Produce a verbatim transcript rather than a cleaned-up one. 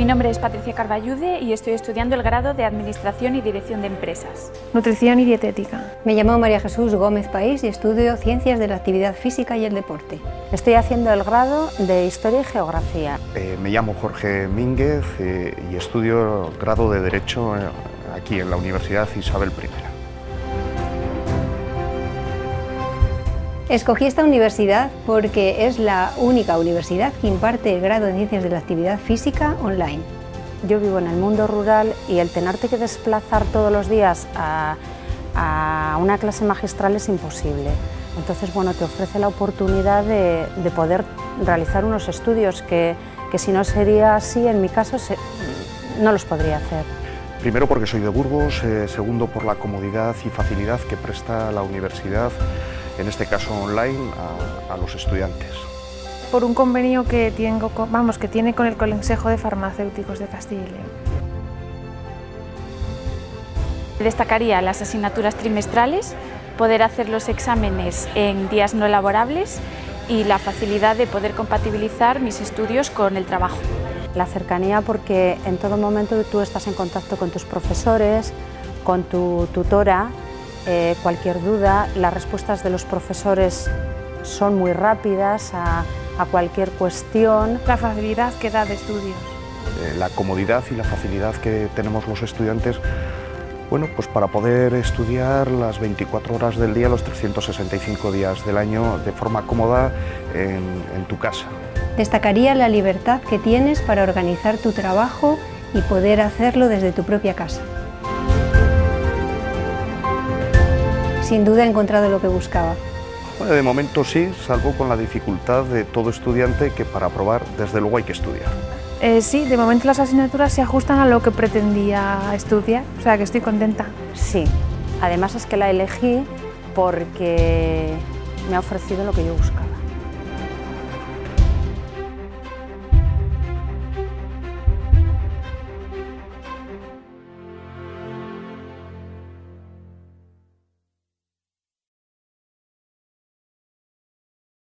Mi nombre es Patricia Carballude y estoy estudiando el grado de Administración y Dirección de Empresas. Nutrición y Dietética. Me llamo María Jesús Gómez País y estudio Ciencias de la Actividad Física y el Deporte. Estoy haciendo el grado de Historia y Geografía. Eh, me llamo Jorge Mínguez eh, y estudio el grado de Derecho eh, aquí en la Universidad Isabel primera. Escogí esta universidad porque es la única universidad que imparte el grado de Ciencias de la Actividad Física online. Yo vivo en el mundo rural y el tenerte que desplazar todos los días a, a una clase magistral es imposible. Entonces, bueno, te ofrece la oportunidad de, de poder realizar unos estudios que, que si no sería así, en mi caso, se, no los podría hacer. Primero porque soy de Burgos, eh, segundo por la comodidad y facilidad que presta la universidad, en este caso online, a, a los estudiantes. Por un convenio que, tengo, vamos, que tiene con el Consejo de Farmacéuticos de Castilla y León. Destacaría las asignaturas trimestrales, poder hacer los exámenes en días no laborables y la facilidad de poder compatibilizar mis estudios con el trabajo. La cercanía, porque en todo momento tú estás en contacto con tus profesores, con tu tutora, eh, cualquier duda, las respuestas de los profesores son muy rápidas a, a cualquier cuestión. La facilidad que da de estudios. Eh, la comodidad y la facilidad que tenemos los estudiantes, bueno, pues para poder estudiar las veinticuatro horas del día, los trescientos sesenta y cinco días del año, de forma cómoda en, en tu casa. Destacaría la libertad que tienes para organizar tu trabajo y poder hacerlo desde tu propia casa. Sin duda he encontrado lo que buscaba. Bueno, de momento sí, salvo con la dificultad de todo estudiante que para aprobar desde luego hay que estudiar. Eh, sí, de momento las asignaturas se ajustan a lo que pretendía estudiar, o sea que estoy contenta. Sí, además es que la elegí porque me ha ofrecido lo que yo buscaba.